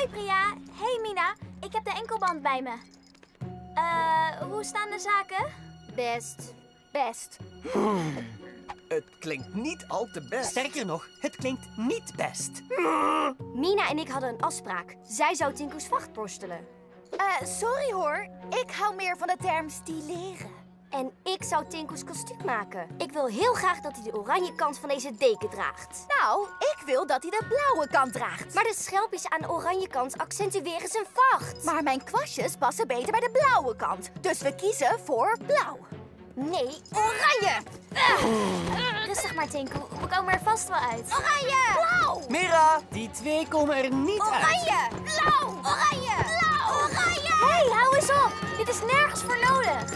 Hoi Priya. Hey Mina, ik heb de enkelband bij me. Hoe staan de zaken? Best. Het klinkt niet al te best. Sterker nog, het klinkt niet best. Mina en ik hadden een afspraak. Zij zou Tinko's vacht borstelen. Sorry hoor. Ik hou meer van de term stileren. En ik zou Tinko's kostuum maken. Ik wil heel graag dat hij de oranje kant van deze deken draagt. Nou, ik wil dat hij de blauwe kant draagt. Maar de schelpjes aan de oranje kant accentueren zijn vacht. Maar mijn kwastjes passen beter bij de blauwe kant. Dus we kiezen voor blauw. Nee, oranje! Rustig maar, Tinku. We komen er vast wel uit. Oranje! Blauw! Mira, die twee komen er niet uit. Oranje! Blauw! Oranje! Blauw! Oranje! Hey, hou eens op! Dit is nergens voor nodig.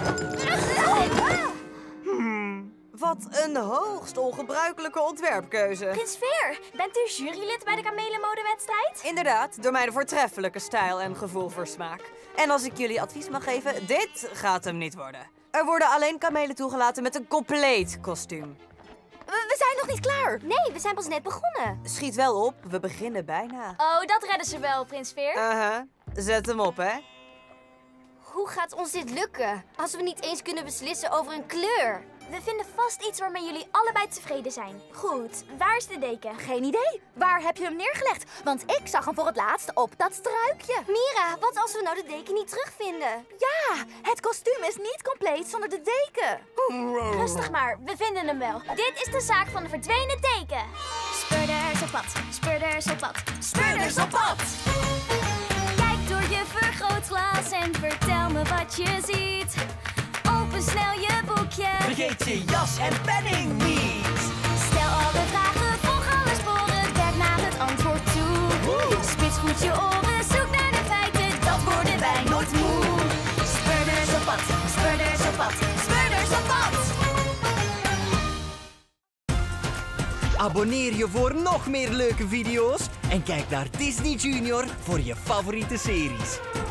Wat een hoogst ongebruikelijke ontwerpkeuze. Prins Veer, bent u jurylid bij de kamelenmodewedstrijd? Inderdaad, door mijn voortreffelijke stijl en gevoel voor smaak. En als ik jullie advies mag geven, dit gaat hem niet worden. Er worden alleen kamelen toegelaten met een compleet kostuum. We zijn nog niet klaar. Nee, we zijn pas net begonnen. Schiet wel op, we beginnen bijna. Oh, dat redden ze wel, Prins Veer. Zet hem op, hè. Hoe gaat ons dit lukken als we niet eens kunnen beslissen over een kleur? We vinden vast iets waarmee jullie allebei tevreden zijn. Goed, waar is de deken? Geen idee. Waar heb je hem neergelegd? Want ik zag hem voor het laatst op dat struikje. Mira, wat als we nou de deken niet terugvinden? Ja, het kostuum is niet compleet zonder de deken. Rustig maar, we vinden hem wel. Dit is de zaak van de verdwenen deken. Speurders op pad, speurders op pad, speurders op pad. Kijk door je vergrootglas en vertel me wat je ziet. Open snel je boekje. Vergeet je jas en penning niet. Stel alle vragen, volg alle sporen, werk naar het antwoord toe. Spits goed je oren, zoek naar de feiten, dat worden wij nooit moe. Speurders op pad, speurders op pad, speurders op pad. Abonneer je voor nog meer leuke video's en kijk naar Disney Junior voor je favoriete series.